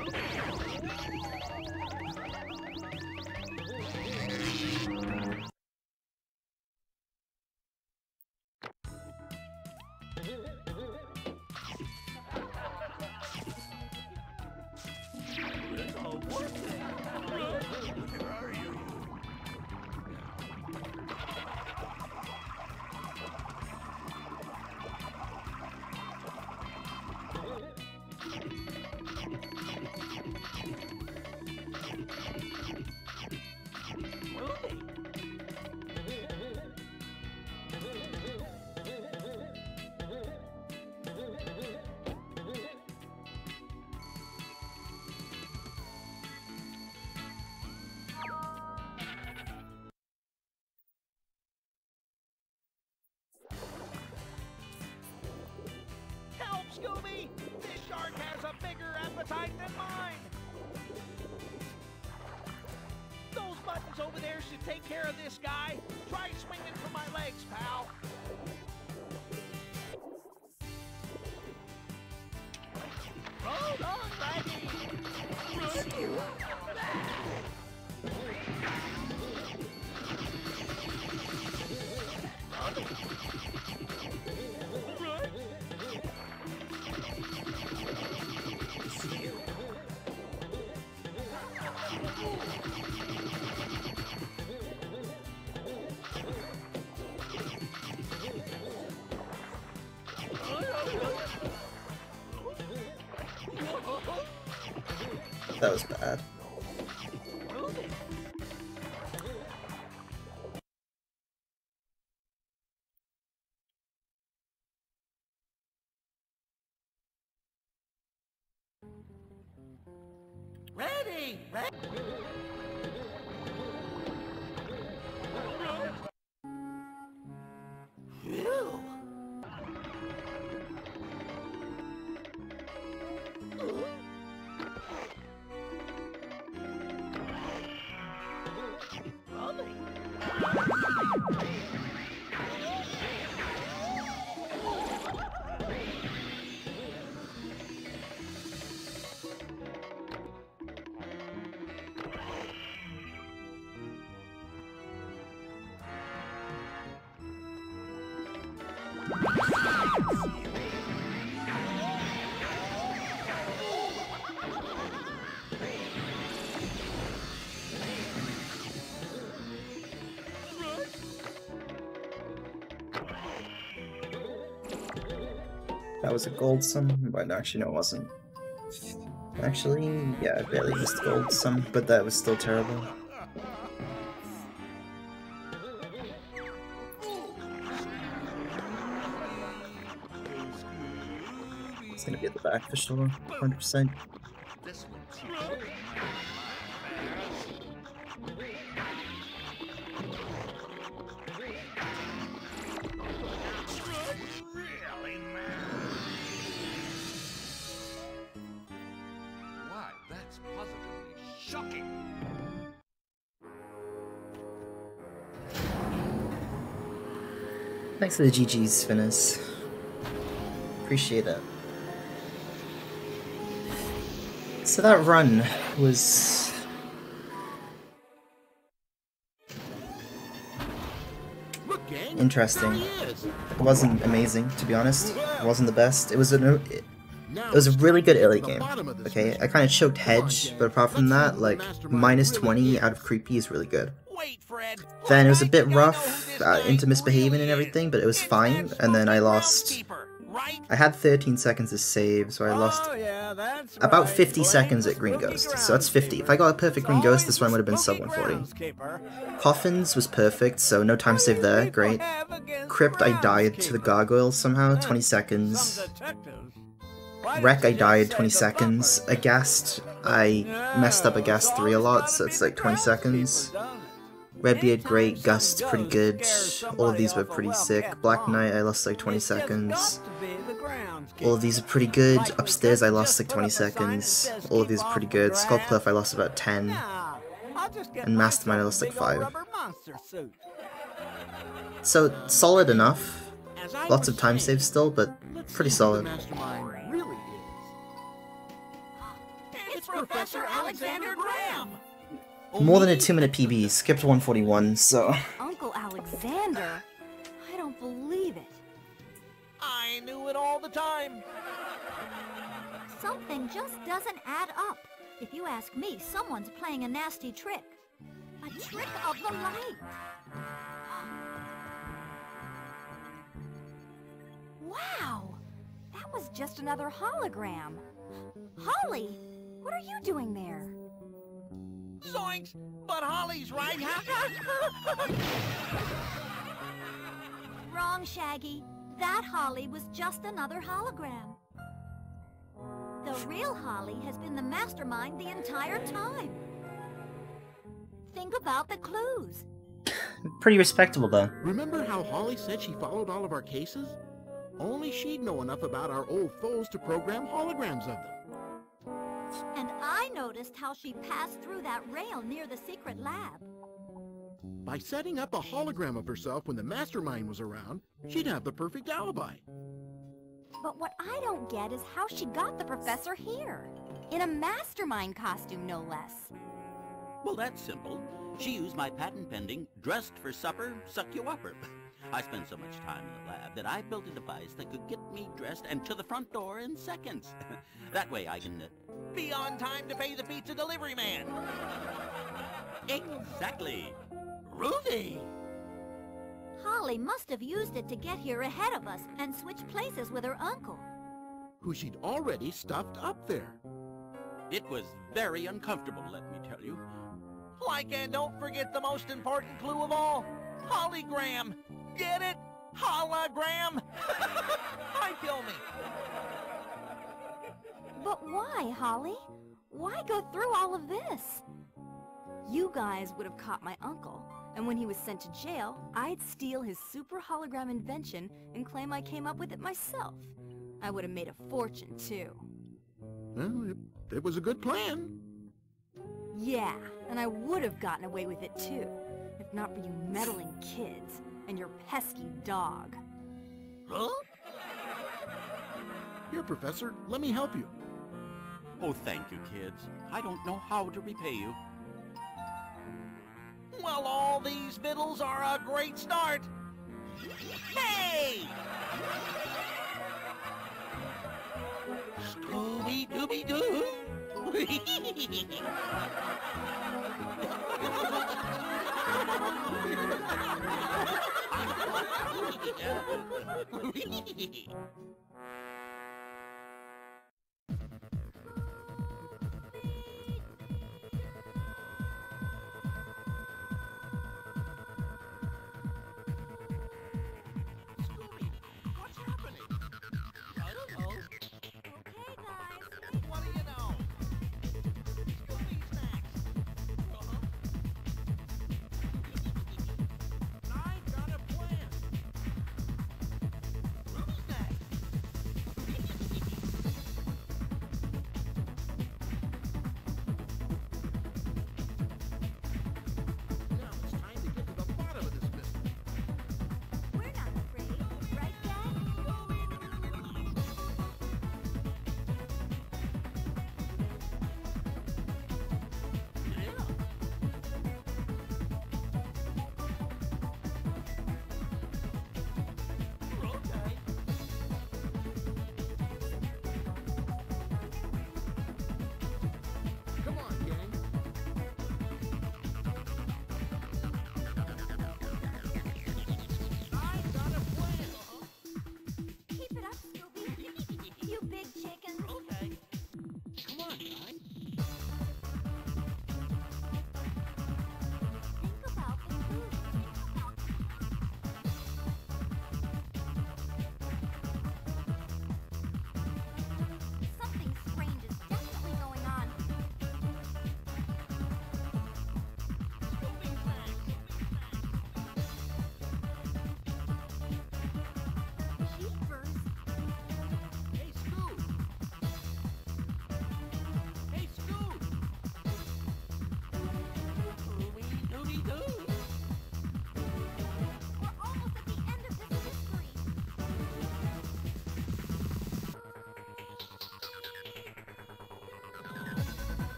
It's all working. Where are you? Moving. Help, Scooby! This shark has a bigger appetite than mine! Those buttons over there should take care of this guy. Try swinging for my legs, pal. Hold on, Raggy! That was bad. Ready! Phew. That was a gold sum, but actually no it wasn't. Actually, yeah, I barely missed gold sum, but that was still terrible. It's gonna be at the back for sure, 100%. This one's really mad. Why, that's positively shocking. Thanks for the GG's, Finis. Appreciate it. So that run was... Look, gang. interesting. There he is. It wasn't amazing, to be honest. It wasn't the best. It was a really good early game. Okay, I kind of choked Hedge, but apart from that, like, minus 20 out of Creepy is really good. Wait, Fred. Then it was a bit rough into Misbehaving and everything, but it was fine, and then I lost... I had 13 seconds to save, so I lost about 50 seconds at Green Ghost, so that's 50. If I got a perfect Green Ghost, this one would have been sub 140. Coffins was perfect, so no time save there, great. Crypt, I died to the gargoyle somehow, 20 seconds. Wreck, I died 20 seconds. Aghast, I messed up Aghast 3 a lot, so it's like 20 seconds. Redbeard, great. Gust, pretty good. All of these were pretty sick. Black Knight, I lost like 20 seconds. All of these are pretty good. Upstairs, I lost like 20 seconds. All of these are pretty good. Skullcliff, I lost about 10. And Mastermind, I lost like 5. So, solid enough. Lots of time saves still, but pretty solid. It's Professor Alexander Graham! More than a 2-minute PB. Skipped 141, so... Uncle Alexander? I don't believe it. I knew it all the time. Something just doesn't add up. If you ask me, someone's playing a nasty trick. A trick of the light. Wow! That was just another hologram. Holly, what are you doing there? Zoinks! But Holly's right. Wrong, Shaggy. That Holly was just another hologram. The real Holly has been the mastermind the entire time. Think about the clues. Pretty respectable, though. Remember how Holly said she followed all of our cases? Only she'd know enough about our old foes to program holograms of them. And I noticed how she passed through that rail near the secret lab. By setting up a hologram of herself when the mastermind was around, she'd have the perfect alibi. But what I don't get is how she got the professor here. In a mastermind costume, no less. Well, that's simple. She used my patent-pending, dressed for supper, suck you upper. I spent so much time in the lab that I built a device that could get me dressed and to the front door in seconds. That way I can... Be on time to pay the pizza delivery man. Exactly. Ruthie! Holly must have used it to get here ahead of us and switch places with her uncle. Who she'd already stuffed up there. It was very uncomfortable, let me tell you. Like, and don't forget the most important clue of all. Hologram. Get it? Hologram. Hi, kill me. But why, Holly? Why go through all of this? You guys would have caught my uncle, and when he was sent to jail, I'd steal his super hologram invention and claim I came up with it myself. I would have made a fortune, too. Well, it was a good plan. Yeah, and I would have gotten away with it, too, if not for you meddling kids and your pesky dog. Huh? Here, Professor, let me help you. Oh, thank you, kids. I don't know how to repay you. Well, all these vittles are a great start. Hey! Scooby-Dooby-Doo! Scooby, what's happening? I don't know. Okay, guys. What do you know? Scooby snacks. I've got a plan. Scooby snacks.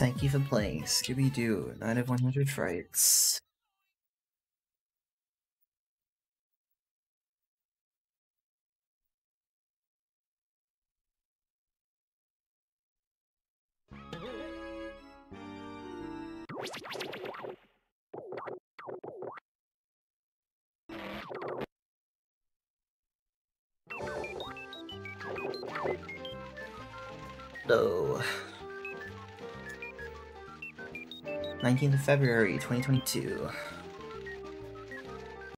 Thank you for playing Scooby-Doo, 9 of 100 Frights. So, 19th of February, 2022.